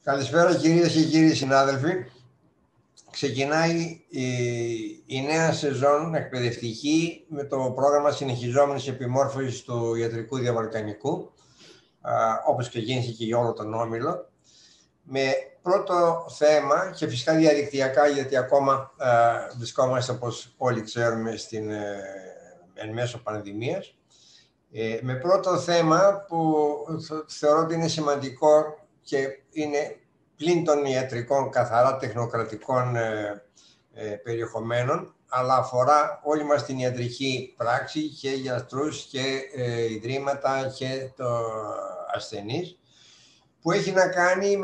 Καλησπέρα κυρίες και κύριοι συνάδελφοι. Ξεκινάει η νέα σεζόν εκπαιδευτική με το πρόγραμμα συνεχιζόμενης επιμόρφωσης του ιατρικού διαβαλκανικού, όπως ξεκίνησε και για όλο τον Όμιλο, με πρώτο θέμα και φυσικά διαδικτυακά, γιατί ακόμα βρισκόμαστε, όπως όλοι ξέρουμε, εν μέσω πανδημίας, με πρώτο θέμα που θεωρώ ότι είναι σημαντικό και είναι πλην των ιατρικών καθαρά τεχνοκρατικών περιεχομένων, αλλά αφορά όλη μας την ιατρική πράξη και γιατρούς και ιδρύματα και ασθενείς, που έχει να κάνει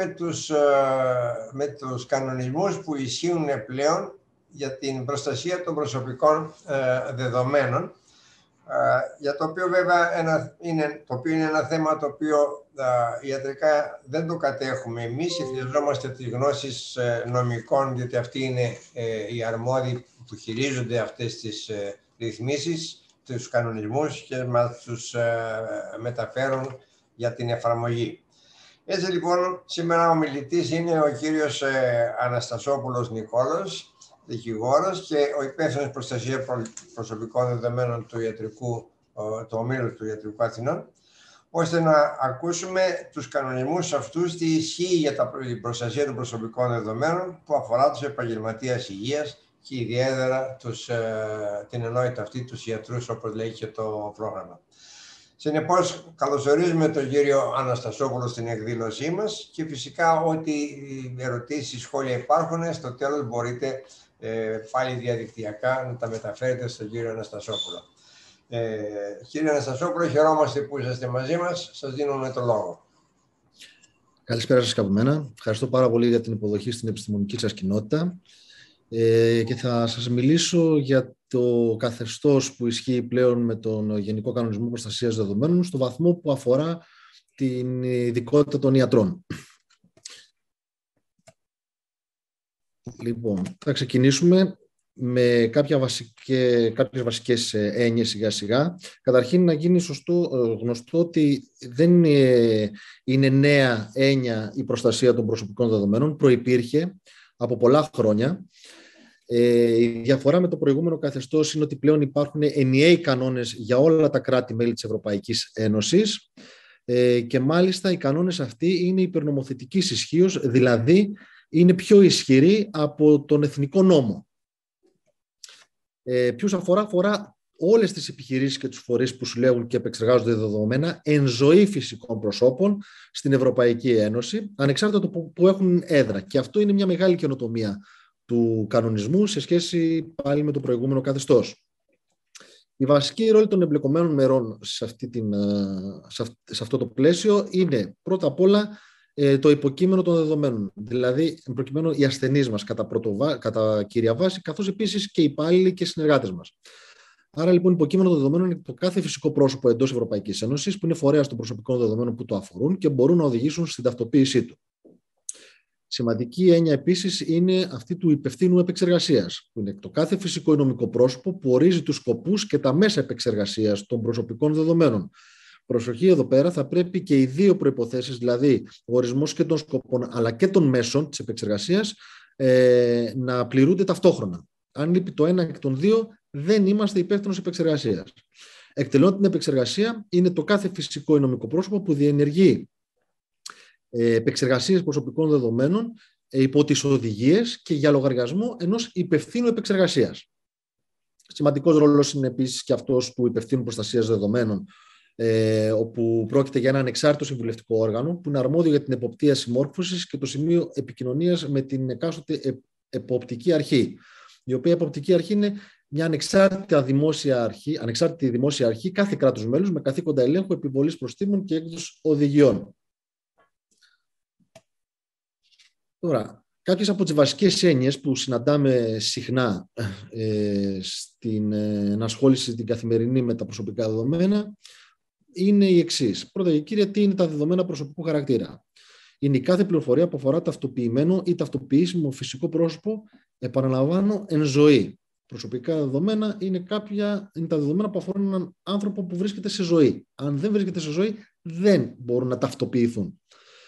με τους κανονισμούς που ισχύουν πλέον για την προστασία των προσωπικών δεδομένων, για το οποίο βέβαια είναι ένα θέμα το οποίο ιατρικά δεν το κατέχουμε εμείς. Χρειαζόμαστε τις γνώσεις νομικών, διότι αυτοί είναι οι αρμόδιοι που χειρίζονται αυτές τις ρυθμίσεις, τους κανονισμούς και μας τους μεταφέρουν για την εφαρμογή. Έτσι λοιπόν, σήμερα ο μιλητής είναι ο κύριος Αναστασόπουλος Νικόλαος, δικηγόρος και ο υπεύθυνος προστασία προσωπικών δεδομένων του Ομίλου του Ιατρικού Αθηνών, ώστε να ακούσουμε τους κανονισμούς αυτούς, τι ισχύει για την προστασία των προσωπικών δεδομένων που αφορά τους επαγγελματίες υγείας και ιδιαίτερα την ενότητα αυτή, τους ιατρούς, όπως λέει και το πρόγραμμα. Συνεπώς, καλωσορίζουμε τον κύριο Αναστασόπουλο στην εκδήλωσή μας και φυσικά ό,τι ερωτήσεις, σχόλια υπάρχουν, στο τέλος μπορείτε πάλι διαδικτυακά να τα μεταφέρετε στον κύριο Αναστασόπουλο. Κύριε Αναστασόπουλο, χαιρόμαστε που είσαστε μαζί μας. Σας δίνουμε το λόγο. Καλησπέρα σας και από μένα. Ευχαριστώ πάρα πολύ για την υποδοχή στην επιστημονική σας κοινότητα. Και θα σας μιλήσω για το καθεστώς που ισχύει πλέον με τον Γενικό Κανονισμό Προστασίας Δεδομένων στο βαθμό που αφορά την ειδικότητα των ιατρών. Λοιπόν, θα ξεκινήσουμε με κάποιες βασικές έννοιες σιγά σιγά. Καταρχήν να γίνει γνωστό ότι δεν είναι νέα έννοια η προστασία των προσωπικών δεδομένων, προϋπήρχε από πολλά χρόνια. Η διαφορά με το προηγούμενο καθεστώς είναι ότι πλέον υπάρχουν ενιαίοι κανόνες για όλα τα κράτη-μέλη της Ευρωπαϊκής Ένωσης και μάλιστα οι κανόνες αυτοί είναι υπερνομοθετικής ισχύως, δηλαδή είναι πιο ισχυροί από τον εθνικό νόμο. Ποιους αφορά όλες τις επιχειρήσεις και τους φορείς που συλλέγουν και επεξεργάζονται δεδομένα εν ζωή φυσικών προσώπων στην Ευρωπαϊκή Ένωση, ανεξάρτητα το που έχουν έδρα. Και αυτό είναι μια μεγάλη καινοτομία του κανονισμού σε σχέση πάλι με το προηγούμενο καθεστώς. Η βασική ρόλη των εμπλεκομένων μερών σε αυτό το πλαίσιο είναι πρώτα απ' όλα το υποκείμενο των δεδομένων, δηλαδή προκειμένου οι ασθενείς μας κατά κύρια βάση, καθώς επίσης και οι υπάλληλοι και οι συνεργάτες μας. Άρα λοιπόν υποκείμενο των δεδομένων είναι το κάθε φυσικό πρόσωπο εντός Ευρωπαϊκής Ένωσης που είναι φορέας των προσωπικών δεδομένων που το αφορούν και μπορούν να οδηγήσουν στην ταυτοποίησή του. Σημαντική έννοια επίσης είναι αυτή του υπευθύνου επεξεργασίας, που είναι το κάθε φυσικό ή νομικό πρόσωπο που ορίζει τους σκοπούς και τα μέσα επεξεργασίας των προσωπικών δεδομένων. Προσοχή εδώ πέρα, θα πρέπει και οι δύο προϋποθέσεις, δηλαδή ο ορισμός και των σκοπών αλλά και των μέσων της επεξεργασίας, να πληρούνται ταυτόχρονα. Αν λείπει το ένα και των δύο, δεν είμαστε υπεύθυνος επεξεργασίας. Εκτελών την επεξεργασία είναι το κάθε φυσικό ή νομικό πρόσωπο που διενεργεί επεξεργασίες προσωπικών δεδομένων υπό τις οδηγίες και για λογαριασμό ενός υπευθύνου επεξεργασίας. Σημαντικός ρόλος είναι επίσης και αυτός του υπευθύνου προστασίας δεδομένων, όπου πρόκειται για ένα ανεξάρτητο συμβουλευτικό όργανο που είναι αρμόδιο για την εποπτεία συμμόρφωσης και το σημείο επικοινωνίας με την εκάστοτε εποπτική αρχή, η οποία εποπτική αρχή είναι μια ανεξάρτητη δημόσια αρχή κάθε κράτους μέλους με καθήκοντα ελέγχου, επιβολής προστίμων και έκδοσης οδηγιών. Τώρα, κάποιες από τις βασικές έννοιες που συναντάμε συχνά στην ενασχόληση την καθημερινή με τα προσωπικά δεδομένα είναι οι εξής. Πρώτα και κύρια, τι είναι τα δεδομένα προσωπικού χαρακτήρα? Είναι η κάθε πληροφορία που αφορά ταυτοποιημένο ή ταυτοποιήσιμο φυσικό πρόσωπο, επαναλαμβάνω, εν ζωή. Προσωπικά δεδομένα είναι τα δεδομένα που αφορούν έναν άνθρωπο που βρίσκεται σε ζωή. Αν δεν βρίσκεται σε ζωή, δεν μπορούν να ταυτοποιηθούν.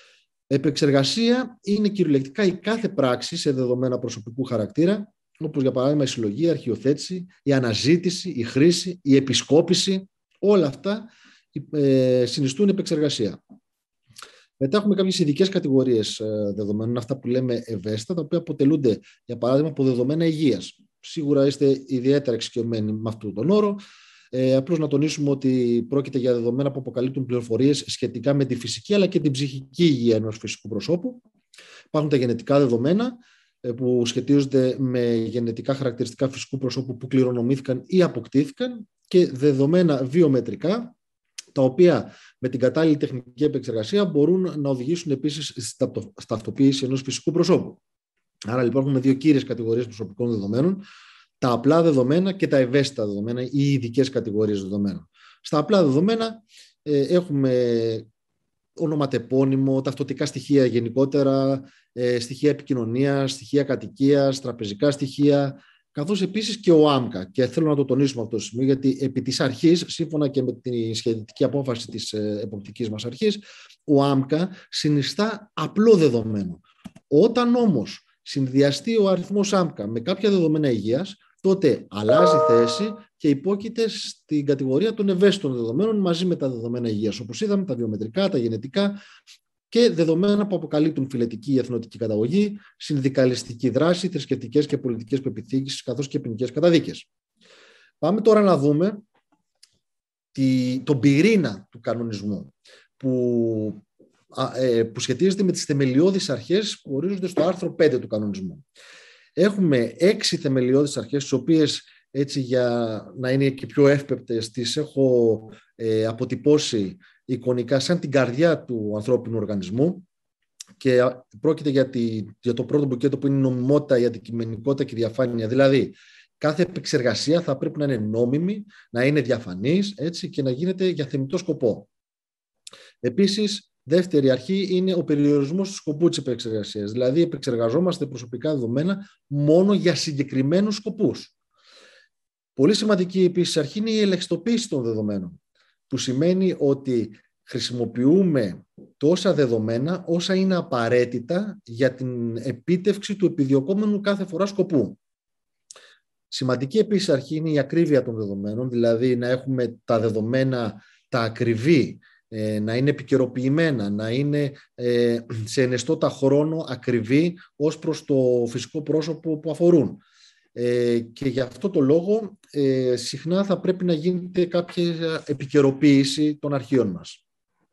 Επεξεργασία είναι κυριολεκτικά η κάθε πράξη σε δεδομένα προσωπικού χαρακτήρα, όπως για παράδειγμα η συλλογή, η αρχιοθέτηση, η αναζήτηση, η χρήση, η επισκόπηση. Όλα αυτά συνιστούν επεξεργασία. Μετά έχουμε κάποιες ειδικές κατηγορίες δεδομένων, αυτά που λέμε ευαίσθητα, τα οποία αποτελούνται, για παράδειγμα, από δεδομένα υγείας. Σίγουρα είστε ιδιαίτερα εξοικειωμένοι με αυτόν τον όρο. Απλώς να τονίσουμε ότι πρόκειται για δεδομένα που αποκαλύπτουν πληροφορίες σχετικά με τη φυσική αλλά και την ψυχική υγεία ενός φυσικού προσώπου. Υπάρχουν τα γενετικά δεδομένα που σχετίζονται με γενετικά χαρακτηριστικά φυσικού προσώπου που κληρονομήθηκαν ή αποκτήθηκαν, και δεδομένα βιομετρικά, τα οποία με την κατάλληλη τεχνική επεξεργασία μπορούν να οδηγήσουν επίσης στη ταυτοποίηση ενός φυσικού προσώπου. Άρα λοιπόν έχουμε δύο κύριες κατηγορίες προσωπικών δεδομένων: τα απλά δεδομένα και τα ευαίσθητα δεδομένα ή ειδικές κατηγορίες δεδομένων. Στα απλά δεδομένα έχουμε ονοματεπώνυμο, ταυτοτικά στοιχεία γενικότερα, στοιχεία επικοινωνίας, στοιχεία κατοικίας, τραπεζικά στοιχεία, καθώς επίσης και ο ΆΜΚΑ. Και θέλω να το τονίσουμε αυτό το σημείο, γιατί επί της αρχής, σύμφωνα και με τη σχετική απόφαση της εποπτικής μας αρχής, ο ΆΜΚΑ συνιστά απλό δεδομένο. Όταν όμως συνδυαστεί ο αριθμός ΆΜΚΑ με κάποια δεδομένα υγείας, τότε αλλάζει θέση και υπόκειται στην κατηγορία των ευαίσθητων δεδομένων μαζί με τα δεδομένα υγείας. Όπως είδαμε, τα βιομετρικά, τα γενετικά και δεδομένα που αποκαλύπτουν φυλετική ή εθνοτική καταγωγή, συνδικαλιστική δράση, θρησκευτικές και πολιτικές πεποιθήσεις, καθώς και ποινικές καταδίκες. Πάμε τώρα να δούμε τον πυρήνα του κανονισμού που σχετίζεται με τις θεμελιώδεις αρχές που ορίζονται στο άρθρο 5 του κανονισμού. Έχουμε 6 θεμελιώδεις αρχές, τις οποίες, έτσι για να είναι και πιο εύπεπτες, τις έχω αποτυπώσει εικονικά σαν την καρδιά του ανθρώπινου οργανισμού, και πρόκειται για το πρώτο μπουκέτο, που είναι η νομιμότητα, η αντικειμενικότητα και η διαφάνεια. Δηλαδή, κάθε επεξεργασία θα πρέπει να είναι νόμιμη, να είναι διαφανής, έτσι, και να γίνεται για θεμιτό σκοπό. Επίσης, δεύτερη αρχή είναι ο περιορισμός του σκοπού της επεξεργασίας. Δηλαδή, επεξεργαζόμαστε προσωπικά δεδομένα μόνο για συγκεκριμένους σκοπούς. Πολύ σημαντική επίσης αρχή είναι η ελαχιστοποίηση των δεδομένων, που σημαίνει ότι χρησιμοποιούμε τόσα δεδομένα όσα είναι απαραίτητα για την επίτευξη του επιδιωκόμενου κάθε φορά σκοπού. Σημαντική επίσης αρχή είναι η ακρίβεια των δεδομένων, δηλαδή να έχουμε τα δεδομένα τα ακριβή, να είναι επικαιροποιημένα, να είναι σε ενεστώτα χρόνο ακριβή ως προς το φυσικό πρόσωπο που αφορούν. Και γι' αυτό το λόγο συχνά θα πρέπει να γίνεται κάποια επικαιροποίηση των αρχείων μας.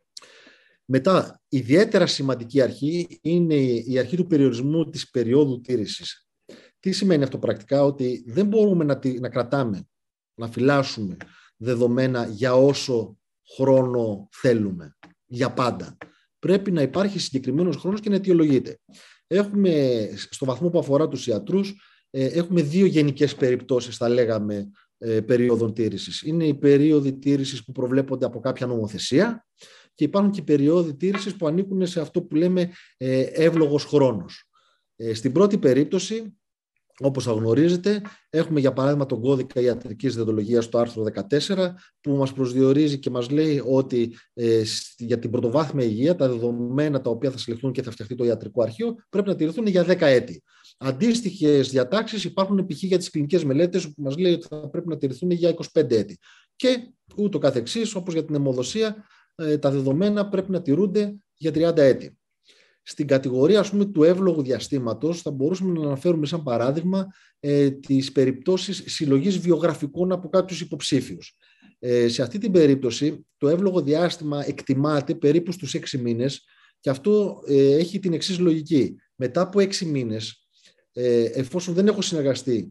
Μετά, ιδιαίτερα σημαντική αρχή είναι η αρχή του περιορισμού της περίοδου τήρησης. Τι σημαίνει αυτό πρακτικά? Ότι δεν μπορούμε να κρατάμε, να φυλάσσουμε δεδομένα για όσο χρόνο θέλουμε, για πάντα. Πρέπει να υπάρχει συγκεκριμένος χρόνος και να αιτιολογείται. Έχουμε, στο βαθμό που αφορά τους ιατρούς, έχουμε δύο γενικές περιπτώσεις, θα λέγαμε, περίοδων τήρησης. Είναι οι περίοδοι τήρησης που προβλέπονται από κάποια νομοθεσία, και υπάρχουν και οι περίοδοι τήρησης που ανήκουν σε αυτό που λέμε εύλογος χρόνος. Στην πρώτη περίπτωση, όπως θα γνωρίζετε, έχουμε για παράδειγμα τον κώδικα ιατρικής δεντολογίας στο άρθρο 14, που μας προσδιορίζει και μας λέει ότι για την πρωτοβάθμια υγεία τα δεδομένα τα οποία θα συλλεχθούν και θα φτιαχτεί το ιατρικό αρχείο πρέπει να τηρηθούν για 10 έτη. Αντίστοιχες διατάξεις υπάρχουν π.χ. για τις κλινικές μελέτες, που μας λέει ότι θα πρέπει να τηρηθούν για 25 έτη. Και ούτω καθεξής, όπως για την αιμοδοσία, τα δεδομένα πρέπει να τηρούνται για 30 έτη. Στην κατηγορία, ας πούμε, του εύλογου διαστήματος θα μπορούσαμε να αναφέρουμε σαν παράδειγμα τις περιπτώσεις συλλογής βιογραφικών από κάποιους υποψήφιους. Σε αυτή την περίπτωση το εύλογο διάστημα εκτιμάται περίπου στους 6 μήνες, και αυτό έχει την εξής λογική. Μετά από 6 μήνες, εφόσον δεν έχω συνεργαστεί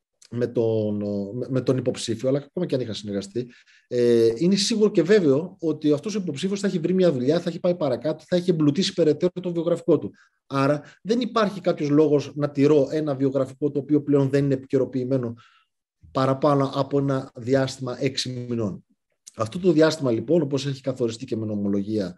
με τον υποψήφιο, αλλά ακόμα και αν είχα συνεργαστεί, είναι σίγουρο και βέβαιο ότι αυτός ο υποψήφιος θα έχει βρει μια δουλειά, θα έχει πάει παρακάτω, θα έχει εμπλουτίσει περαιτέρω το βιογραφικό του. Άρα δεν υπάρχει κάποιος λόγος να τηρώ ένα βιογραφικό το οποίο πλέον δεν είναι επικαιροποιημένο παραπάνω από ένα διάστημα 6 μηνών. Αυτό το διάστημα λοιπόν, όπως έχει καθοριστεί και με νομολογία,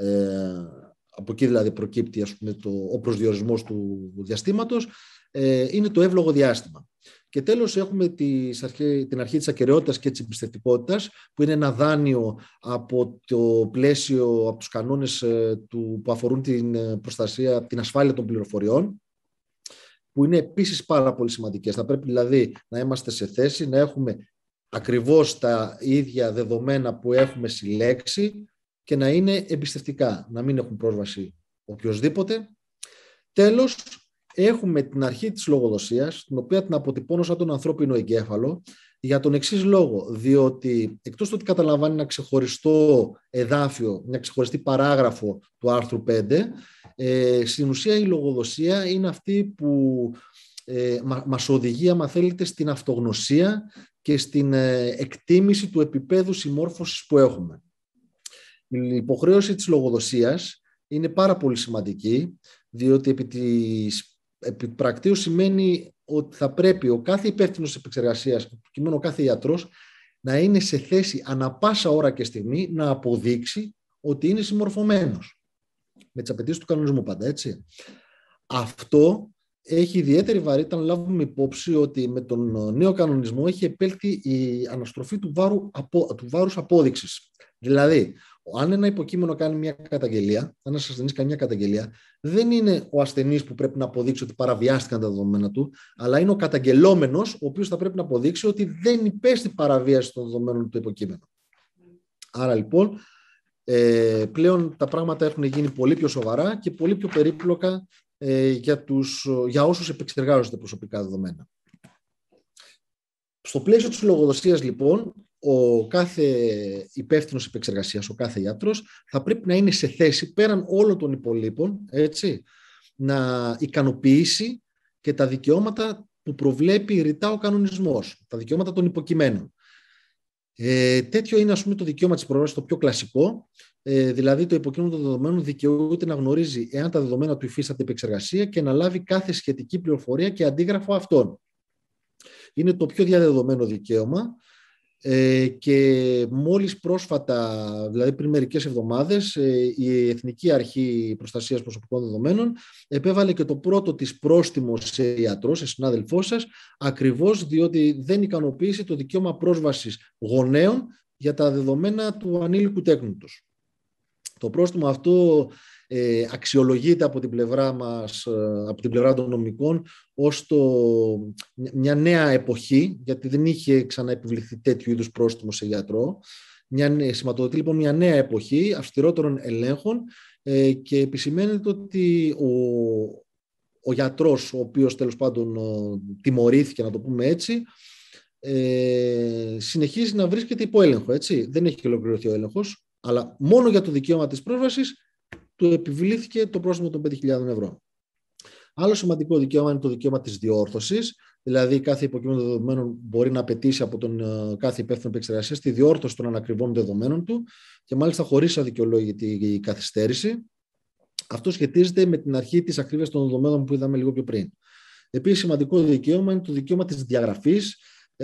από εκεί δηλαδή προκύπτει, ας πούμε, ο προσδιορισμός του διαστήματος, είναι το εύλογο διάστημα. Και τέλος έχουμε την αρχή της ακεραιότητας και της εμπιστευτικότητας, που είναι ένα δάνειο από το πλαίσιο, από τους κανόνες που αφορούν την προστασία, την ασφάλεια των πληροφοριών, που είναι επίσης πάρα πολύ σημαντικές. Θα πρέπει δηλαδή να είμαστε σε θέση να έχουμε ακριβώς τα ίδια δεδομένα που έχουμε συλλέξει και να είναι εμπιστευτικά, να μην έχουν πρόσβαση οποιοσδήποτε. Τέλος, έχουμε την αρχή της λογοδοσίας, την οποία την αποτυπώνω σαν τον ανθρώπινο εγκέφαλο, για τον εξής λόγο, διότι εκτός του ότι καταλαμβάνει ένα ξεχωριστό εδάφιο, μια ξεχωριστή παράγραφο του άρθρου 5, στην ουσία η λογοδοσία είναι αυτή που μας οδηγεί, άμα θέλετε, στην αυτογνωσία και στην εκτίμηση του επίπεδου συμμόρφωσης που έχουμε. Η υποχρέωση της λογοδοσίας είναι πάρα πολύ σημαντική, διότι επί πρακτείου σημαίνει ότι θα πρέπει ο κάθε υπεύθυνος επεξεργασίας, προκειμένου ο κάθε ιατρός, να είναι σε θέση ανα πάσα ώρα και στιγμή να αποδείξει ότι είναι συμμορφωμένος με τις απαιτήσεις του κανονισμού πάντα, έτσι. Αυτό έχει ιδιαίτερη βαρύτητα να λάβουμε υπόψη ότι με τον νέο κανονισμό έχει επέλθει η αναστροφή του βάρους απόδειξης. Δηλαδή, αν ένα υποκείμενο κάνει μια καταγγελία, αν ένας ασθενής κάνει μια καταγγελία, δεν είναι ο ασθενής που πρέπει να αποδείξει ότι παραβιάστηκαν τα δεδομένα του, αλλά είναι ο καταγγελόμενος, ο οποίος θα πρέπει να αποδείξει ότι δεν υπέστη παραβίαση των δεδομένων του υποκείμενου. Άρα λοιπόν, πλέον τα πράγματα έχουν γίνει πολύ πιο σοβαρά και πολύ πιο περίπλοκα για όσους επεξεργάζονται προσωπικά δεδομένα. Στο πλαίσιο της λογοδοσίας, λοιπόν, ο κάθε υπεύθυνος επεξεργασίας, ο κάθε ιατρός, θα πρέπει να είναι σε θέση, πέραν όλων των υπολείπων, έτσι, να ικανοποιήσει και τα δικαιώματα που προβλέπει ρητά ο κανονισμός, τα δικαιώματα των υποκειμένων. Τέτοιο είναι, ας πούμε, το δικαίωμα της πρόσβασης, το πιο κλασικό, δηλαδή το υποκείμενο των δεδομένων δικαιούται να γνωρίζει εάν τα δεδομένα του υφίσταται επεξεργασία και να λάβει κάθε σχετική πληροφορία και αντίγραφο αυτών. Είναι το πιο διαδεδομένο δικαίωμα και μόλις πρόσφατα, δηλαδή πριν μερικές εβδομάδες, η Εθνική Αρχή Προστασίας Προσωπικών Δεδομένων επέβαλε και το πρώτο της πρόστιμο σε ιατρό, σε συνάδελφό σας, ακριβώς διότι δεν ικανοποίησε το δικαίωμα πρόσβασης γονέων για τα δεδομένα του ανήλικου τέκνου τους. Το πρόστιμο αυτό αξιολογείται από την πλευρά μας, από την πλευρά των νομικών, ως μια νέα εποχή, γιατί δεν είχε ξαναεπιβληθεί τέτοιου είδους πρόστιμο σε γιατρό. Σηματοδοτεί λοιπόν μια νέα εποχή αυστηρότερων ελέγχων και επισημαίνεται ότι ο γιατρός, ο οποίος τέλος πάντων τιμωρήθηκε, να το πούμε έτσι, συνεχίζει να βρίσκεται υπό έλεγχο, έτσι. Δεν έχει ολοκληρωθεί ο έλεγχος, αλλά μόνο για το δικαίωμα της πρόσβασης του επιβλήθηκε το πρόστιμο των 5.000 ευρώ. Άλλο σημαντικό δικαίωμα είναι το δικαίωμα της διόρθωσης, δηλαδή κάθε υποκείμενο δεδομένων μπορεί να απαιτήσει από τον κάθε υπεύθυνο επεξεργασίας τη διόρθωση των ανακριβών δεδομένων του και μάλιστα χωρίς αδικαιολόγητη καθυστέρηση. Αυτό σχετίζεται με την αρχή της ακρίβειας των δεδομένων που είδαμε λίγο πιο πριν. Επίσης, σημαντικό δικαίωμα είναι το δικαίωμα της διαγραφής,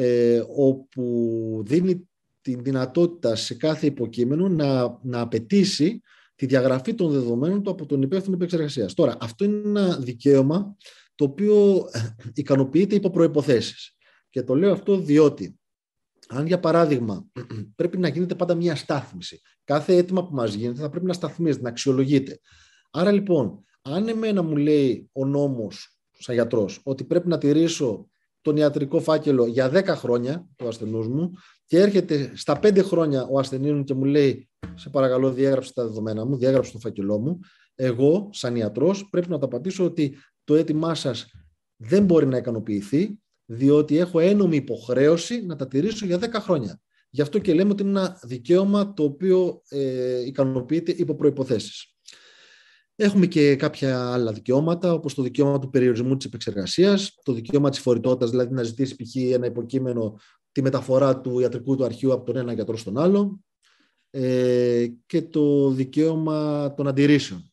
όπου δίνει τη δυνατότητα σε κάθε υποκείμενο να απαιτήσει τη διαγραφή των δεδομένων του από τον υπεύθυνο επεξεργασίας. Τώρα, αυτό είναι ένα δικαίωμα το οποίο ικανοποιείται υπό προϋποθέσεις. Και το λέω αυτό διότι, αν για παράδειγμα πρέπει να γίνεται πάντα μια στάθμιση, κάθε αίτημα που μας γίνεται θα πρέπει να σταθμίζεται, να αξιολογείται. Άρα λοιπόν, αν εμένα μου λέει ο νόμος, σαν γιατρός, ότι πρέπει να τηρήσω τον ιατρικό φάκελο για 10 χρόνια του ασθενούς μου και έρχεται στα 5 χρόνια ο ασθενής μου και μου λέει σε παρακαλώ διέγραψε τα δεδομένα μου, διέγραψε το φάκελό μου, εγώ σαν ιατρός πρέπει να τα απαντήσω ότι το αίτημά σας δεν μπορεί να ικανοποιηθεί διότι έχω ένομη υποχρέωση να τα τηρήσω για 10 χρόνια. Γι' αυτό και λέμε ότι είναι ένα δικαίωμα το οποίο ικανοποιείται υπό προϋποθέσεις. Έχουμε και κάποια άλλα δικαιώματα, όπως το δικαίωμα του περιορισμού της επεξεργασίας, το δικαίωμα της φορητότητας, δηλαδή να ζητήσει π.χ. ένα υποκείμενο τη μεταφορά του ιατρικού του αρχείου από τον ένα γιατρό στον άλλο και το δικαίωμα των αντιρρήσεων.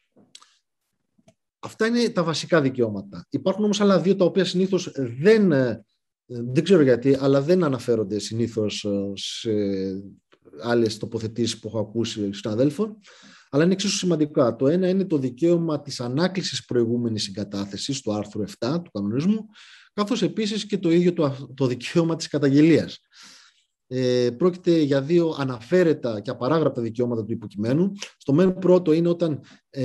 Αυτά είναι τα βασικά δικαιώματα. Υπάρχουν όμως άλλα δύο τα οποία συνήθως δεν ξέρω γιατί, αλλά δεν αναφέρονται συνήθως σε άλλες τοποθετήσεις που έχω ακούσει συναδέλφων, αλλά είναι εξίσου σημαντικά. Το ένα είναι το δικαίωμα της ανάκλησης προηγούμενης συγκατάθεσης του άρθρου 7 του κανονισμού, καθώς επίσης και το ίδιο το δικαίωμα της καταγγελίας. Πρόκειται για δύο αναφέρετα και απαράγραπτα δικαιώματα του υποκειμένου. Στο μεν πρώτο είναι όταν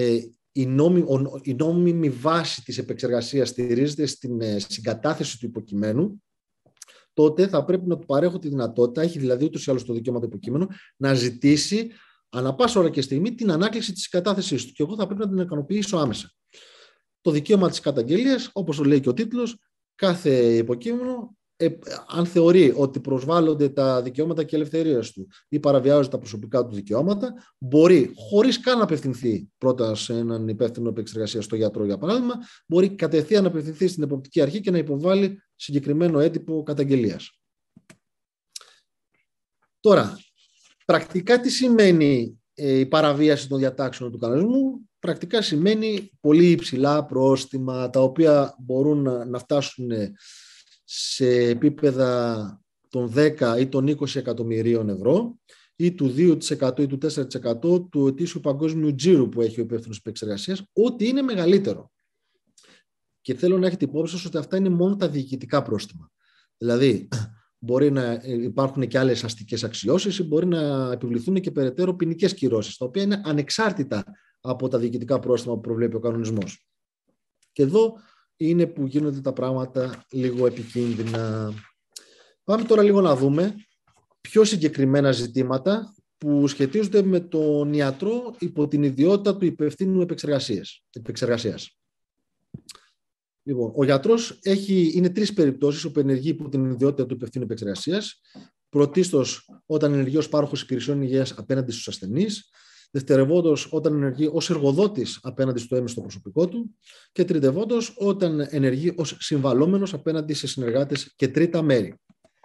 η νόμιμη βάση της επεξεργασίας στηρίζεται στην συγκατάθεση του υποκειμένου, τότε θα πρέπει να του παρέχω τη δυνατότητα, έχει δηλαδή ούτως ή άλλως το δικαίωμα του υποκείμενου, να ζητήσει ανά πάσα ώρα και στιγμή την ανάκληση της συγκατάθεσής του. Και εγώ θα πρέπει να την ικανοποιήσω άμεσα. Το δικαίωμα της καταγγελίας, όπως το λέει και ο τίτλος, κάθε υποκείμενο, αν θεωρεί ότι προσβάλλονται τα δικαιώματα και ελευθερίες του ή παραβιάζονται τα προσωπικά του δικαιώματα, μπορεί, χωρίς καν να απευθυνθεί πρώτα σε έναν υπεύθυνο επεξεργασία, στο γιατρό για παράδειγμα, μπορεί κατευθείαν να απευθυνθεί στην εποπτική αρχή και να υποβάλει συγκεκριμένο έντυπο καταγγελίας. Τώρα, πρακτικά τι σημαίνει η παραβίαση των διατάξεων του κανονισμού? Πρακτικά σημαίνει πολύ υψηλά πρόστιμα, τα οποία μπορούν να φτάσουν σε επίπεδα των 10 ή των 20 εκατομμυρίων ευρώ ή του 2% ή του 4% του ετήσιου παγκόσμιου τζίρου που έχει ο υπεύθυνος επεξεργασίας, ό,τι είναι μεγαλύτερο. Και θέλω να έχετε υπόψη σας ότι αυτά είναι μόνο τα διοικητικά πρόστιμα. Δηλαδή, μπορεί να υπάρχουν και άλλες αστικές αξιώσεις ή μπορεί να επιβληθούν και περαιτέρω ποινικές κυρώσεις, τα οποία είναι ανεξάρτητα από τα διοικητικά πρόστιμα που προβλέπει ο κανονισμός. Και εδώ είναι που γίνονται τα πράγματα λίγο επικίνδυνα. Πάμε τώρα λίγο να δούμε πιο συγκεκριμένα ζητήματα που σχετίζονται με τον ιατρό υπό την ιδιότητα του υπευθύνου επεξεργασίας. Λοιπόν, ο γιατρός είναι τρεις περιπτώσεις όπου ενεργεί υπό την ιδιότητα του υπευθύνου επεξεργασίας. Πρωτίστως, όταν ενεργεί ως πάροχος υπηρεσιών υγείας απέναντι στους ασθενείς. Δευτερευόντως, όταν ενεργεί ως εργοδότης απέναντι στο έμεστο προσωπικό του. Και τριτευόντως, όταν ενεργεί ως συμβαλόμενος απέναντι σε συνεργάτες και τρίτα μέρη.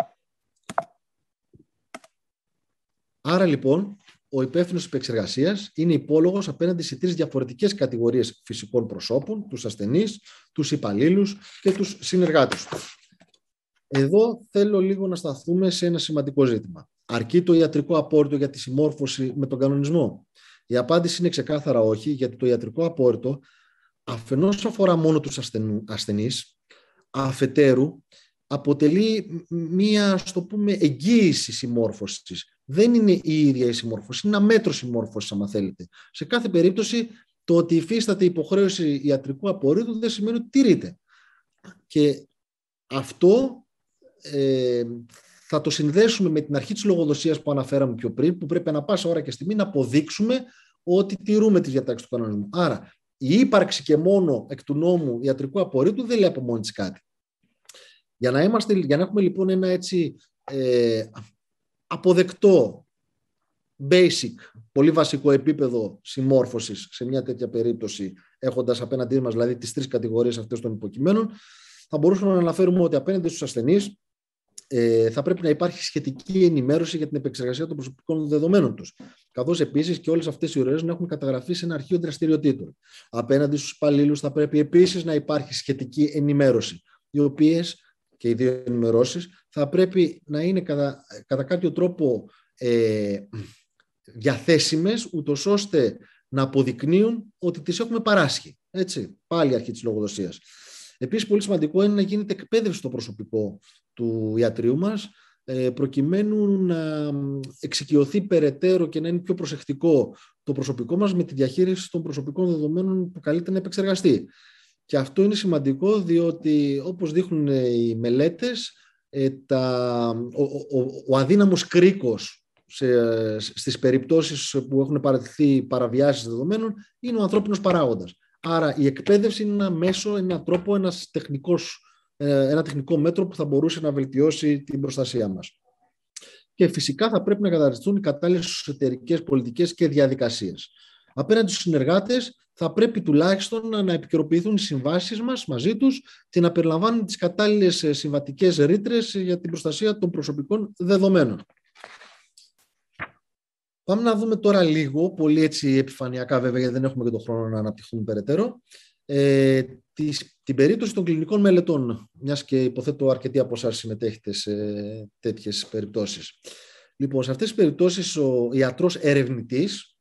Άρα λοιπόν, ο υπεύθυνος επεξεργασίας είναι υπόλογος απέναντι σε τρεις διαφορετικές κατηγορίες φυσικών προσώπων, τους ασθενείς, τους υπαλλήλους και τους συνεργάτες τους. Εδώ θέλω λίγο να σταθούμε σε ένα σημαντικό ζήτημα. Αρκεί το ιατρικό απόρριτο για τη συμμόρφωση με τον κανονισμό? Η απάντηση είναι ξεκάθαρα όχι, γιατί το ιατρικό απόρριτο αφενός αφορά μόνο τους ασθενείς, αφετέρου αποτελεί μία, ας το πούμε, εγγύηση συμμόρφωσης. Δεν είναι η ίδια η συμμόρφωση, είναι ένα μέτρο συμμόρφωσης, άμα θέλετε. Σε κάθε περίπτωση, το ότι υφίσταται υποχρέωση ιατρικού απορρίτου δεν σημαίνει ότι τηρείται. Και αυτό θα το συνδέσουμε με την αρχή της λογοδοσίας που αναφέραμε πιο πριν, που πρέπει ανά πάσα ώρα και στιγμή να αποδείξουμε ότι τηρούμε τις διατάξεις του κανονισμού. Άρα, η ύπαρξη και μόνο εκ του νόμου ιατρικού απορρίτου δεν λέει από μόνη της κάτι. Για να έχουμε λοιπόν ένα έτσι αποδεκτό, basic, πολύ βασικό επίπεδο συμμόρφωσης σε μια τέτοια περίπτωση, έχοντας απέναντί μας δηλαδή τις τρεις κατηγορίες αυτές των υποκειμένων, θα μπορούσαμε να αναφέρουμε ότι απέναντι στους ασθενείς θα πρέπει να υπάρχει σχετική ενημέρωση για την επεξεργασία των προσωπικών δεδομένων τους. Καθώς επίσης και όλες αυτές οι ροές να έχουν καταγραφεί σε ένα αρχείο δραστηριοτήτων. Απέναντι στους υπαλλήλους θα πρέπει επίσης να υπάρχει σχετική ενημέρωση, οι οποίες και οι δύο ενημερώσεις θα πρέπει να είναι κατά κάποιο τρόπο διαθέσιμες, ούτως ώστε να αποδεικνύουν ότι τις έχουμε παράσχει. Έτσι, πάλι αρχή της λογοδοσίας. Επίσης, πολύ σημαντικό είναι να γίνεται εκπαίδευση στο προσωπικό του ιατρείου μας, προκειμένου να εξοικειωθεί περαιτέρω και να είναι πιο προσεκτικό το προσωπικό μας με τη διαχείριση των προσωπικών δεδομένων που καλείται να επεξεργαστεί. Και αυτό είναι σημαντικό, διότι όπως δείχνουν οι μελέτες, ο αδύναμος κρίκος στις περιπτώσεις που έχουν παρατηθεί παραβιάσεις δεδομένων είναι ο ανθρώπινος παράγοντας. Άρα η εκπαίδευση είναι ένα μέσο, ένα τρόπο, ένα τεχνικό μέτρο που θα μπορούσε να βελτιώσει την προστασία μας. Και φυσικά θα πρέπει να καταρτιστούν οι κατάλληλες εσωτερικές πολιτικές και διαδικασίες. Απέναντι στους συνεργάτες θα πρέπει τουλάχιστον να επικαιροποιηθούν οι συμβάσεις μας μαζί τους και να περιλαμβάνουν τις κατάλληλες συμβατικές ρήτρες για την προστασία των προσωπικών δεδομένων. Πάμε να δούμε τώρα λίγο, πολύ έτσι επιφανειακά βέβαια, γιατί δεν έχουμε και τον χρόνο να αναπτυχθούμε περαιτέρω, την περίπτωση των κλινικών μελετών, μιας και υποθέτω αρκετοί από εσάς συμμετέχετε σε τέτοιες περιπτώσεις. Λοιπόν, σε αυτές τις περιπτώσεις ο ιατρός ερευνητής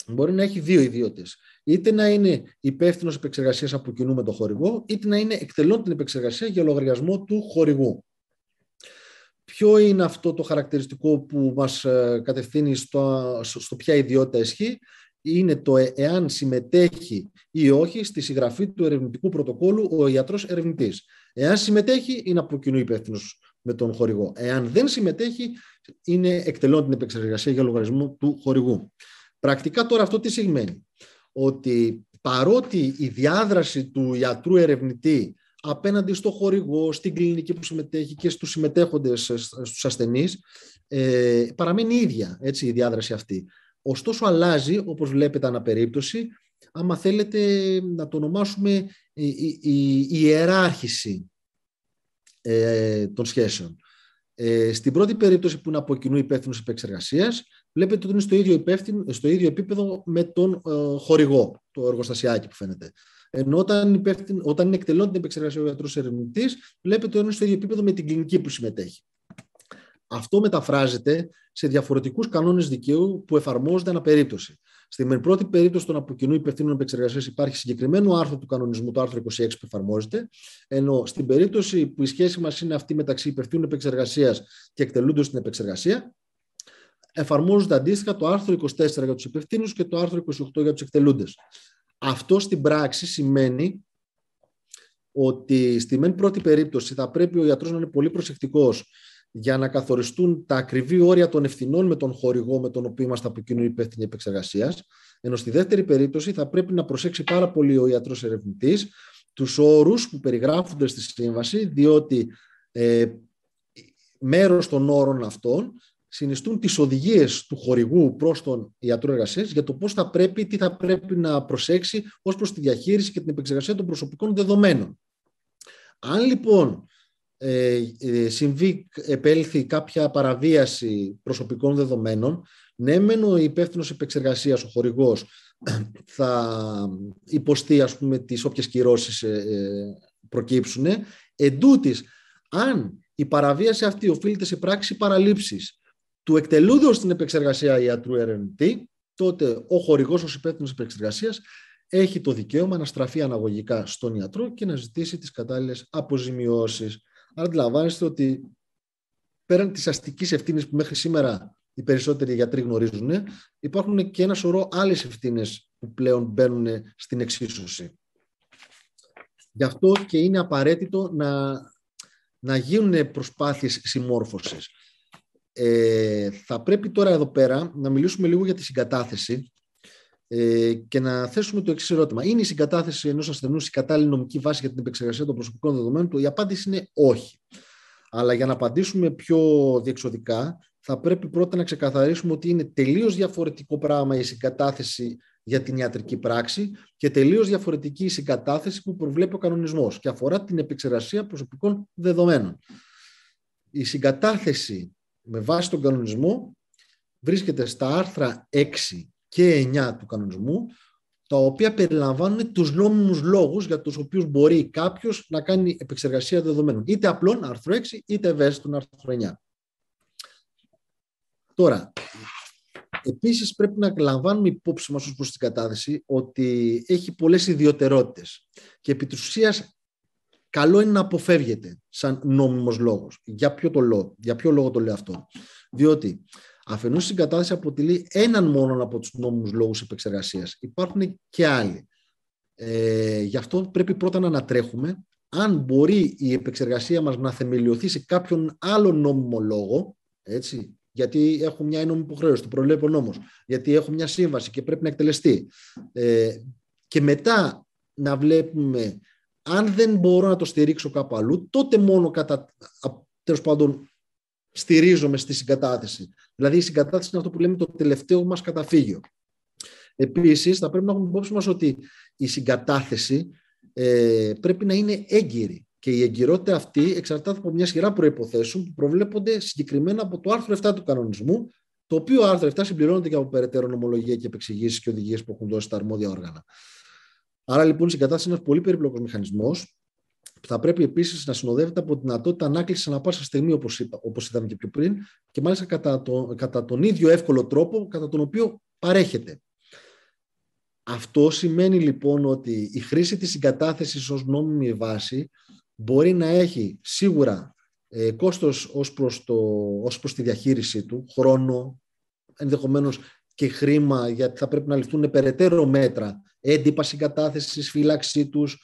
μπορεί να έχει δύο ιδιότητες. Είτε να είναι υπεύθυνος επεξεργασίας από κοινού με τον χορηγό, είτε να είναι εκτελών την επεξεργασία για λογαριασμό του χορηγού. Ποιο είναι αυτό το χαρακτηριστικό που μας κατευθύνει στο ποια ιδιότητα ισχύει? Είναι το εάν συμμετέχει ή όχι στη συγγραφή του ερευνητικού πρωτοκόλου ο ιατρός ερευνητής. Εάν συμμετέχει, είναι από κοινού υπεύθυνος με τον χορηγό. Εάν δεν συμμετέχει, είναι εκτελών την επεξεργασία για λογαριασμό του χορηγού. Πρακτικά τώρα αυτό τι σημαίνει? Ότι παρότι η διάδραση του ιατρού ερευνητή απέναντι στο χορηγό, στην κλινική που συμμετέχει και στους συμμετέχοντες, στους ασθενείς, παραμένει ίδια, έτσι, η διάδραση αυτή. Ωστόσο αλλάζει, όπως βλέπετε αναπερίπτωση, άμα θέλετε να το ονομάσουμε η ιεράρχηση των σχέσεων. Στην πρώτη περίπτωση που είναι από κοινού υπεύθυνος επεξεργασίας, βλέπετε ότι είναι στο ίδιο επίπεδο με τον χορηγό, το εργοστασιάκι που φαίνεται. Ενώ όταν είναι εκτελών την επεξεργασία ο ιατρός ερευνητής, βλέπετε ότι είναι στο ίδιο επίπεδο με την κλινική που συμμετέχει. Αυτό μεταφράζεται σε διαφορετικούς κανόνες δικαίου που εφαρμόζονται αναπερίπτωση. Στην πρώτη περίπτωση των από κοινού υπευθύνων επεξεργασίας υπάρχει συγκεκριμένο άρθρο του κανονισμού, το άρθρο 26 που εφαρμόζεται, ενώ στην περίπτωση που η σχέση μας είναι αυτή μεταξύ υπευθύνων επεξεργασίας και εκτελούντος την επεξεργασία, εφαρμόζονται αντίστοιχα το άρθρο 24 για τους υπευθύνους και το άρθρο 28 για τους εκτελούντες. Αυτό στην πράξη σημαίνει ότι στην πρώτη περίπτωση θα πρέπει ο ιατρός να είναι πολύ προσεκτικός για να καθοριστούν τα ακριβή όρια των ευθυνών με τον χορηγό με τον οποίο είμαστε από κοινού υπεύθυνοι επεξεργασίας, ενώ στη δεύτερη περίπτωση θα πρέπει να προσέξει πάρα πολύ ο ιατρός ερευνητής τους όρους που περιγράφονται στη σύμβαση, διότι μέρος των όρων αυτών συνιστούν τις οδηγίες του χορηγού προς τον ιατρό εργασίας για το τι θα πρέπει να προσέξει ως προς τη διαχείριση και την επεξεργασία των προσωπικών δεδομένων. Αν λοιπόν επέλθει κάποια παραβίαση προσωπικών δεδομένων, ναι μεν ο υπεύθυνος επεξεργασίας, ο χορηγός, θα υποστεί τις όποιες κυρώσεις προκύψουν. Εντούτοις, αν η παραβίαση αυτή οφείλεται σε πράξη παραλήψης του εκτελούντος στην επεξεργασία ιατρού ερευνητή, τότε ο χορηγός ως υπεύθυνος επεξεργασίας έχει το δικαίωμα να στραφεί αναγωγικά στον ιατρό και να ζητήσει τις κατάλληλες αποζημιώσεις. Άρα αντιλαμβάνεστε ότι πέραν της αστικής ευθύνης που μέχρι σήμερα οι περισσότεροι γιατροί γνωρίζουν, υπάρχουν και ένα σωρό άλλες ευθύνες που πλέον μπαίνουν στην εξίσωση. Γι' αυτό και είναι απαραίτητο να γίνουν προσπάθειες συμμόρφωσης. Θα πρέπει τώρα εδώ πέρα να μιλήσουμε λίγο για τη συγκατάθεση και να θέσουμε το εξής ερώτημα. Είναι η συγκατάθεση ενός ασθενούς η κατάλληλη νομική βάση για την επεξεργασία των προσωπικών δεδομένων του? Η απάντηση είναι όχι. Αλλά για να απαντήσουμε πιο διεξοδικά, θα πρέπει πρώτα να ξεκαθαρίσουμε ότι είναι τελείως διαφορετικό πράγμα η συγκατάθεση για την ιατρική πράξη και τελείως διαφορετική η συγκατάθεση που προβλέπει ο κανονισμός και αφορά την επεξεργασία προσωπικών δεδομένων. Η συγκατάθεση με βάση τον κανονισμό βρίσκεται στα άρθρα 6 και 9 του κανονισμού, τα οποία περιλαμβάνουν τους νόμιμους λόγους για τους οποίους μπορεί κάποιος να κάνει επεξεργασία δεδομένων. Είτε απλών, άρθρο 6, είτε ευαίσθητον, άρθρο 9. Τώρα, επίσης πρέπει να λαμβάνουμε υπόψη μας ως προς την κατάθεση ότι έχει πολλές ιδιαιτερότητες και επί της ουσίας καλό είναι να αποφεύγεται σαν νόμιμος λόγος. Για ποιο λόγο το λέω αυτό? Διότι αφενός η συγκατάθεση αποτελεί έναν μόνο από τους νόμιμους λόγους επεξεργασίας. Υπάρχουν και άλλοι. Γι' αυτό πρέπει πρώτα να ανατρέχουμε αν μπορεί η επεξεργασία μας να θεμελιωθεί σε κάποιον άλλο νόμιμο λόγο, έτσι, γιατί έχω μια ένομη υποχρέωση, το προβλέπει ο νόμος, γιατί έχω μια σύμβαση και πρέπει να εκτελεστεί. Και μετά να βλέπουμε αν δεν μπορώ να το στηρίξω κάπου αλλού, τότε μόνο τέλος πάντων στηρίζομαι στη συγκατάθεση. Δηλαδή η συγκατάθεση είναι αυτό που λέμε το τελευταίο μας καταφύγιο. Επίσης θα πρέπει να έχουμε υπόψη μας ότι η συγκατάθεση πρέπει να είναι έγκυρη και η εγκυρότητα αυτή εξαρτάται από μια σειρά προϋποθέσεων που προβλέπονται συγκεκριμένα από το άρθρο 7 του κανονισμού, το οποίο άρθρο 7 συμπληρώνεται και από περαιτέρω νομολογία και επεξηγήσεις και οδηγίες που έχουν δώσει τα αρμόδια όργανα. Άρα λοιπόν η συγκατάθεση είναι ένας πολύ περίπλοκος μηχανισμός που θα πρέπει επίσης να συνοδεύεται από τη δυνατότητα ανάκλησης ανά πάσα στιγμή, όπως είδαμε και πιο πριν, και μάλιστα κατά τον ίδιο εύκολο τρόπο κατά τον οποίο παρέχεται. Αυτό σημαίνει λοιπόν ότι η χρήση της συγκατάθεσης ως νόμιμη βάση μπορεί να έχει σίγουρα κόστος ως προς τη διαχείρισή του, χρόνο, ενδεχομένως και χρήμα, γιατί θα πρέπει να ληφθούν περαιτέρω μέτρα, έντυπα συγκατάθεσης, φύλαξή τους,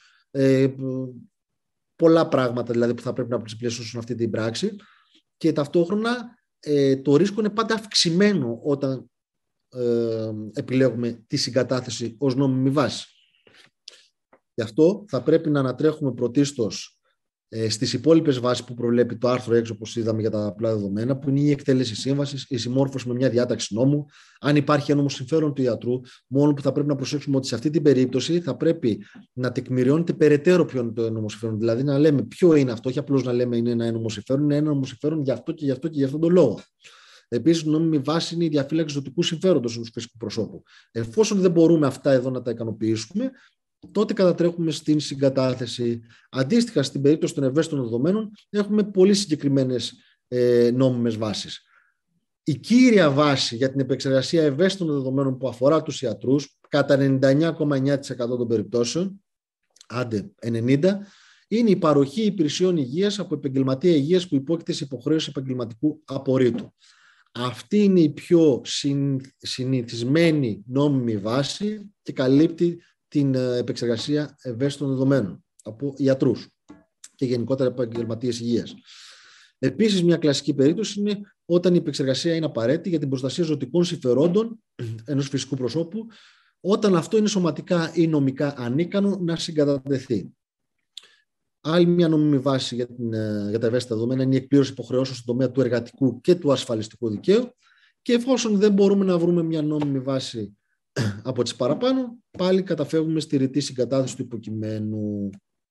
πολλά πράγματα δηλαδή που θα πρέπει να πλαισιώσουν αυτή την πράξη, και ταυτόχρονα το ρίσκο είναι πάντα αυξημένο όταν επιλέγουμε τη συγκατάθεση ως νόμιμη βάση. Γι' αυτό θα πρέπει να ανατρέχουμε πρωτίστως στις υπόλοιπες βάσεις που προβλέπει το άρθρο 6, όπως είδαμε για τα απλά δεδομένα, που είναι η εκτέλεση σύμβασης, η συμμόρφωση με μια διάταξη νόμου, αν υπάρχει ένομο συμφέρον του ιατρού, μόνο που θα πρέπει να προσέξουμε ότι σε αυτή την περίπτωση θα πρέπει να τεκμηριώνεται περαιτέρω ποιο είναι το ένομο συμφέρον. Δηλαδή να λέμε ποιο είναι αυτό, όχι απλώς να λέμε είναι ένα ένομο συμφέρον, είναι ένα ένομο συμφέρον γι' αυτό και γι' αυτό και γι' αυτόν τον λόγο. Επίσης, νόμιμη βάση είναι η διαφύλαξη ζωτικού συμφέροντος του φυσικού προσώπου. Εφόσον δεν μπορούμε αυτά εδώ να τα ικανοποιήσουμε, τότε κατατρέχουμε στην συγκατάθεση. Αντίστοιχα, στην περίπτωση των ευαίσθητων δεδομένων, έχουμε πολύ συγκεκριμένες νόμιμες βάσεις. Η κύρια βάση για την επεξεργασία ευαίσθητων δεδομένων που αφορά τους ιατρούς, κατά 99,9% των περιπτώσεων, άντε 90%, είναι η παροχή υπηρεσιών υγείας από επαγγελματία υγείας που υπόκειται σε υποχρέωση επαγγελματικού απορρίτου. Αυτή είναι η πιο συνηθισμένη νόμιμη βάση και καλύπτει την επεξεργασία ευαίσθητων δεδομένων από ιατρούς και γενικότερα επαγγελματίες υγείας. Επίσης, μια κλασική περίπτωση είναι όταν η επεξεργασία είναι απαραίτητη για την προστασία ζωτικών συμφερόντων ενός φυσικού προσώπου, όταν αυτό είναι σωματικά ή νομικά ανίκανο να συγκατατεθεί. Άλλη μια νόμιμη βάση για τα ευαίσθητα δεδομένα είναι η εκπλήρωση υποχρεώσεων στον τομέα του εργατικού και του ασφαλιστικού δικαίου, και εφόσον δεν μπορούμε να βρούμε μια νόμιμη βάση από τις παραπάνω, πάλι καταφεύγουμε στη ρητή συγκατάθεση του υποκειμένου.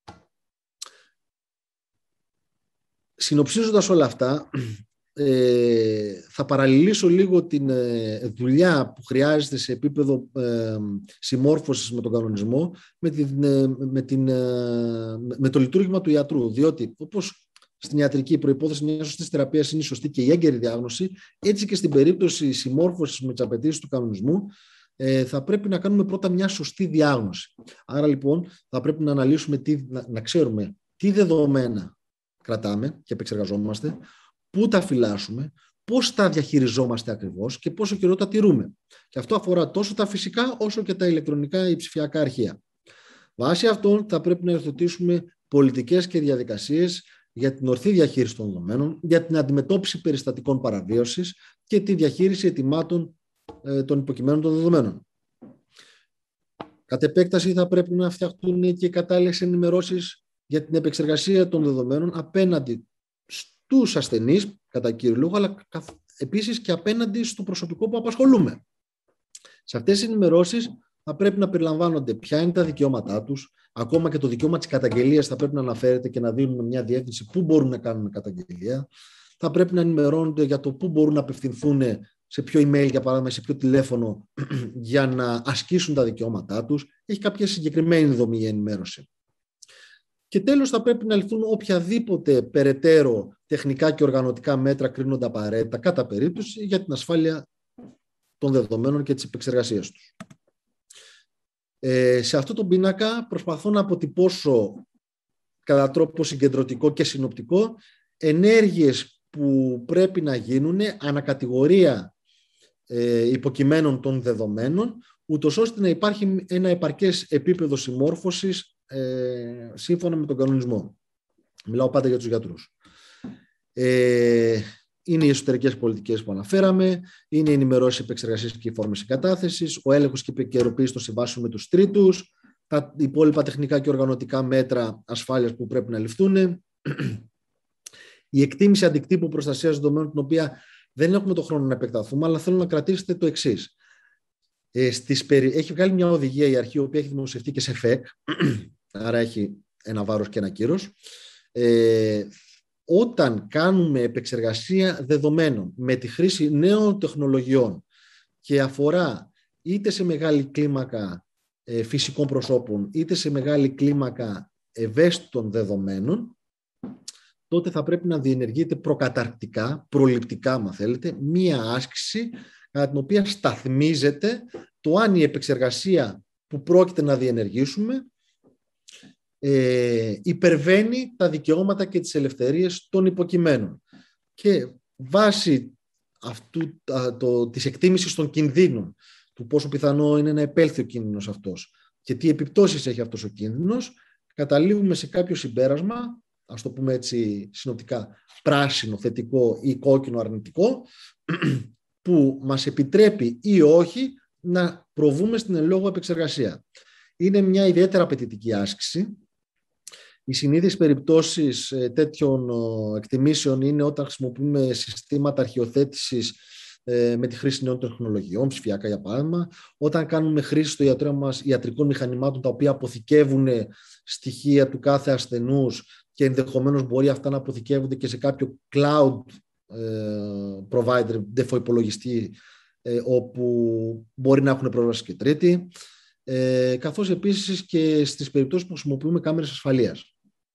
Συνοψίζοντας όλα αυτά, θα παραλληλήσω λίγο την δουλειά που χρειάζεται σε επίπεδο συμμόρφωσης με τον κανονισμό με το λειτουργήμα του ιατρού. Διότι, όπως στην ιατρική η προϋπόθεση μιας σωστής θεραπείας είναι η σωστή και η έγκαιρη διάγνωση, έτσι και στην περίπτωση συμμόρφωσης με τις απαιτήσεις του κανονισμού, θα πρέπει να κάνουμε πρώτα μια σωστή διάγνωση. Άρα λοιπόν θα πρέπει να αναλύσουμε, να ξέρουμε τι δεδομένα κρατάμε και επεξεργαζόμαστε, πού τα φυλάσσουμε, πώς τα διαχειριζόμαστε ακριβώς και πόσο καιρό τα τηρούμε. Και αυτό αφορά τόσο τα φυσικά όσο και τα ηλεκτρονικά ή ψηφιακά αρχεία. Βάσει αυτών θα πρέπει να υιοθετήσουμε πολιτικές και διαδικασίες για την ορθή διαχείριση των δεδομένων, για την αντιμετώπιση περιστατικών παραβίασης και τη διαχείριση αιτημάτων των υποκειμένων των δεδομένων. Κατ' επέκταση θα πρέπει να φτιαχτούν και κατάλληλες ενημερώσεις για την επεξεργασία των δεδομένων απέναντι στους ασθενείς, κατά κύριο λόγο, αλλά επίσης και απέναντι στο προσωπικό που απασχολούμε. Σε αυτές τις ενημερώσεις θα πρέπει να περιλαμβάνονται ποια είναι τα δικαιώματά τους, ακόμα και το δικαίωμα της καταγγελίας θα πρέπει να αναφέρεται και να δίνουν μια διεύθυνση πού μπορούν να κάνουν καταγγελία. Θα πρέπει να ενημερώνονται για το πού μπορούν να απευθυνθούν, σε ποιο email, για παράδειγμα, σε ποιο τηλέφωνο, για να ασκήσουν τα δικαιώματά τους. Έχει κάποια συγκεκριμένη δομή η ενημέρωση. Και τέλος, θα πρέπει να ληφθούν οποιαδήποτε περαιτέρω τεχνικά και οργανωτικά μέτρα κρίνονται απαραίτητα κατά περίπτωση για την ασφάλεια των δεδομένων και της επεξεργασίας τους. Σε αυτό το πίνακα προσπαθώ να αποτυπώσω κατά τρόπο συγκεντρωτικό και συνοπτικό ενέργειες που πρέπει να γίνουν ανακατηγορία υποκειμένων των δεδομένων, ούτως ώστε να υπάρχει ένα επαρκές επίπεδο συμμόρφωσης σύμφωνα με τον κανονισμό. Μιλάω πάντα για τους γιατρούς. Είναι οι εσωτερικές πολιτικές που αναφέραμε, είναι η ενημερώση επεξεργασίας και η φόρμη συγκατάθεσης, ο έλεγχος και η επικαιροποίηση των συμβάσεων με τους τρίτους, τα υπόλοιπα τεχνικά και οργανωτικά μέτρα ασφάλειας που πρέπει να ληφθούν, η εκτίμηση αντικτύπου προστασίας δεδομένων, την οποία δεν έχουμε το χρόνο να επεκταθούμε, αλλά θέλω να κρατήσετε το εξής. Έχει βγάλει μια οδηγία η αρχή, η οποία έχει δημοσιευτεί και σε ΦΕΚ, άρα έχει ένα βάρος και ένα κύρος. Όταν κάνουμε επεξεργασία δεδομένων με τη χρήση νέων τεχνολογιών και αφορά είτε σε μεγάλη κλίμακα φυσικών προσώπων, είτε σε μεγάλη κλίμακα ευαίσθητων δεδομένων, τότε θα πρέπει να διενεργείται προκαταρκτικά, προληπτικά, αν θέλετε, μία άσκηση κατά την οποία σταθμίζεται το αν η επεξεργασία που πρόκειται να διενεργήσουμε υπερβαίνει τα δικαιώματα και τις ελευθερίες των υποκειμένων. Και βάσει της εκτίμησης των κινδύνων, του πόσο πιθανό είναι να επέλθει ο κίνδυνος αυτός και τι επιπτώσεις έχει αυτός ο κίνδυνος, καταλήγουμε σε κάποιο συμπέρασμα, ας το πούμε έτσι συνοπτικά, πράσινο θετικό ή κόκκινο αρνητικό, που μας επιτρέπει ή όχι να προβούμε στην εν λόγω επεξεργασία. Είναι μια ιδιαίτερα απαιτητική άσκηση. Οι συνήθεις περιπτώσεις τέτοιων εκτιμήσεων είναι όταν χρησιμοποιούμε συστήματα αρχιοθέτησης με τη χρήση νέων τεχνολογιών, ψηφιακά για παράδειγμα, όταν κάνουμε χρήση στο ιατρείο μας ιατρικών μηχανημάτων τα οποία αποθηκεύουν στοιχεία του κάθε ασθενούς και ενδεχομένως μπορεί αυτά να αποθηκεύονται και σε κάποιο cloud provider, υπολογιστή, όπου μπορεί να έχουν πρόσβαση και τρίτη, καθώς επίσης και στις περιπτώσεις που χρησιμοποιούμε κάμερες ασφαλείας.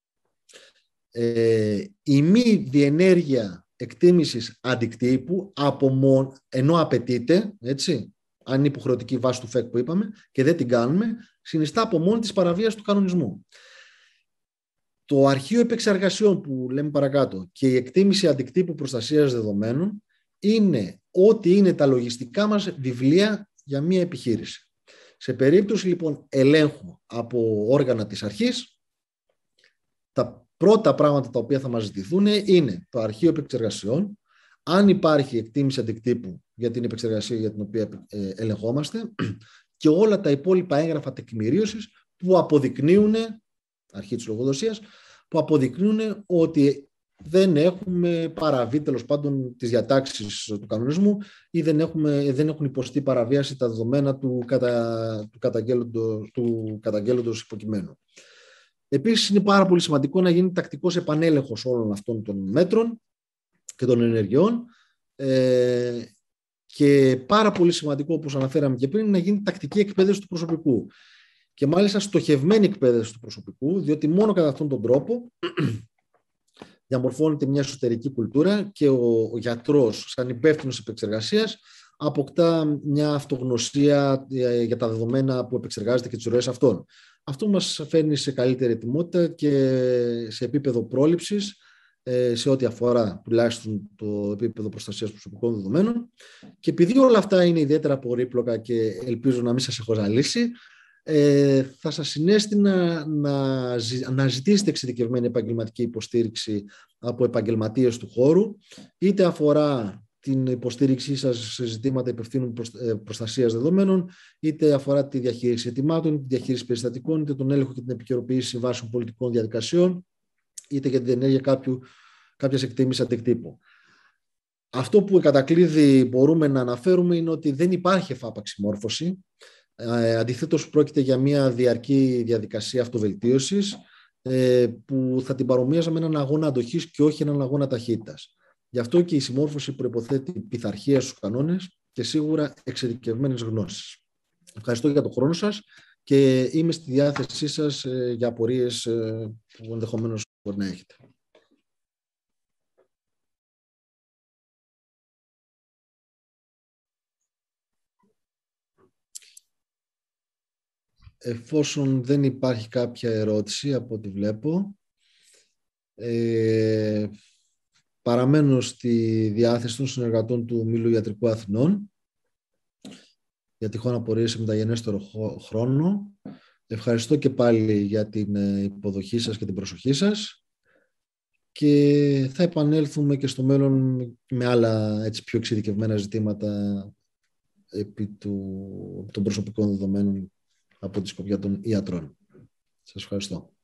Η μη διενέργεια εκτίμησης αντικτύπου ενώ απαιτείται, έτσι, αν είναι υποχρεωτική βάση του ΦΕΚ που είπαμε και δεν την κάνουμε, συνιστά από μόνη της παραβίαση του κανονισμού. Το αρχείο επεξεργασιών που λέμε παρακάτω και η εκτίμηση αντικτύπου προστασίας δεδομένων είναι ό,τι είναι τα λογιστικά μας βιβλία για μία επιχείρηση. Σε περίπτωση λοιπόν ελέγχου από όργανα της αρχής, τα πρώτα πράγματα τα οποία θα μας ζητηθούν είναι το αρχείο επεξεργασιών, αν υπάρχει εκτίμηση αντικτύπου για την επεξεργασία για την οποία ελεγχόμαστε και όλα τα υπόλοιπα έγγραφα τεκμηρίωσης που αποδεικνύουν, αρχή της λογοδοσίας, που αποδεικνύουν ότι δεν έχουμε παραβεί τέλος πάντων τις διατάξεις του κανονισμού ή δεν έχουν υποστεί παραβίαση τα δεδομένα του καταγγέλλοντος υποκειμένου. Επίσης είναι πάρα πολύ σημαντικό να γίνει τακτικός επανέλεγχος όλων αυτών των μέτρων και των ενεργειών και πάρα πολύ σημαντικό, όπως αναφέραμε και πριν, να γίνει τακτική εκπαίδευση του προσωπικού και μάλιστα στοχευμένη εκπαίδευση του προσωπικού, διότι μόνο κατά αυτόν τον τρόπο διαμορφώνεται μια εσωτερική κουλτούρα και ο γιατρός, σαν υπεύθυνος επεξεργασίας, αποκτά μια αυτογνωσία για τα δεδομένα που επεξεργάζεται και τις ροές αυτών. Αυτό μας φέρνει σε καλύτερη ετοιμότητα και σε επίπεδο πρόληψης, σε ό,τι αφορά τουλάχιστον το επίπεδο προστασίας προσωπικών δεδομένων. Και επειδή όλα αυτά είναι ιδιαίτερα πολύπλοκα και ελπίζω να μην σας έχω ζαλίσει, θα σας συνέστηνα να ζητήσετε εξειδικευμένη επαγγελματική υποστήριξη από επαγγελματίες του χώρου, είτε αφορά την υποστήριξή σας σε ζητήματα υπευθύνων προστασίας δεδομένων, είτε αφορά τη διαχείριση αιτημάτων, τη διαχείριση περιστατικών, είτε τον έλεγχο και την επικαιροποίηση συμβάσεων πολιτικών διαδικασιών, είτε για την ενέργεια κάποιας εκτίμησης αντικτύπου. Αυτό που κατακλείδη μπορούμε να αναφέρουμε είναι ότι δεν υπάρχει εφάπαξη μόρφωση. Αντιθέτως, πρόκειται για μια διαρκή διαδικασία αυτοβελτίωσης που θα την παρομοίαζα με έναν αγώνα αντοχής και όχι έναν αγώνα ταχύτητας. Γι' αυτό και η συμμόρφωση προϋποθέτει πειθαρχία στους κανόνες και σίγουρα εξειδικευμένες γνώσεις. Ευχαριστώ για τον χρόνο σας και είμαι στη διάθεσή σας για απορίες που ενδεχομένως μπορεί να έχετε. Εφόσον δεν υπάρχει κάποια ερώτηση από ό,τι βλέπω, παραμένω στη διάθεση των συνεργατών του Ομίλου Ιατρικού Αθηνών για τυχόν απορίες σε μεταγενέστερο χρόνο. Ευχαριστώ και πάλι για την υποδοχή σας και την προσοχή σας και θα επανέλθουμε και στο μέλλον με άλλα έτσι, πιο εξειδικευμένα ζητήματα επί των προσωπικών δεδομένων από τη σκοπιά των ιατρών. Σας ευχαριστώ.